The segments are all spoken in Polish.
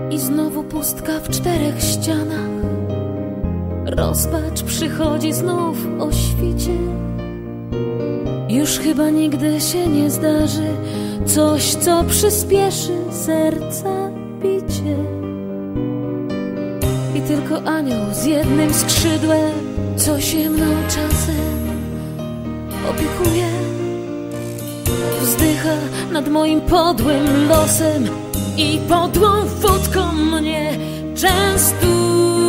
I znowu pustka w czterech ścianach. Rozpacz przychodzi znów o świcie. Już chyba nigdy się nie zdarzy coś, co przyspieszy serca bicie. I tylko anioł z jednym skrzydłem, co się mną czasem opiekuje, wzdycha nad moim podłym losem i podłą wódką mnie częstuje.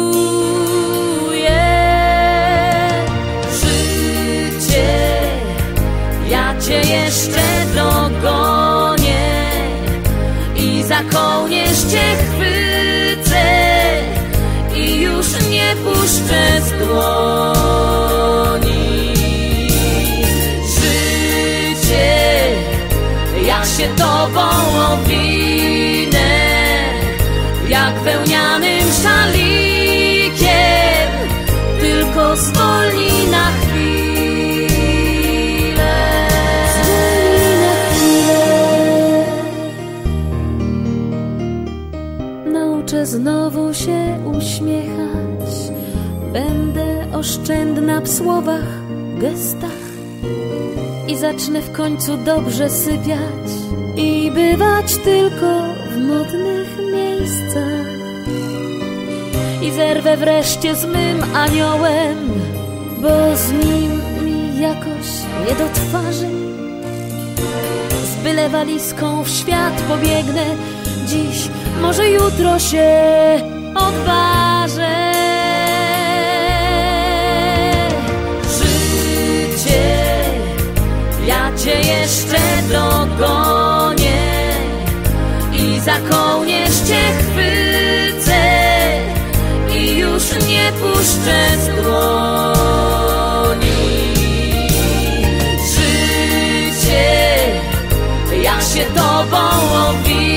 Życie, ja cię jeszcze dogonię i za kołnierz cię chwycę i już nie puszczę z dłoni. Życie, ja się tobą owinę jak wełnianym szalikiem, tylko zwolnij na chwilę. Nauczę znowu się uśmiechać, będę oszczędna w słowach, gestach i zacznę w końcu dobrze sypiać i bywać tylko w modnych miejscach. I zerwę wreszcie z mym aniołem, bo z nim mi jakoś nie do twarzy. Z byle walizką w świat pobiegnę dziś, może jutro się odważę. Życie, ja cię jeszcze dogonię i za kołnierz cię chwycę i już nie puszczę z dłoni. Życie, ja się tobą owinę